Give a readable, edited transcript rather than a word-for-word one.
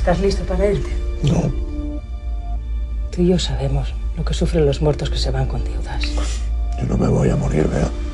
¿Estás listo para irte? No. Tú y yo sabemos lo que sufren los muertos que se van con deudas. Yo no me voy a morir, Bea.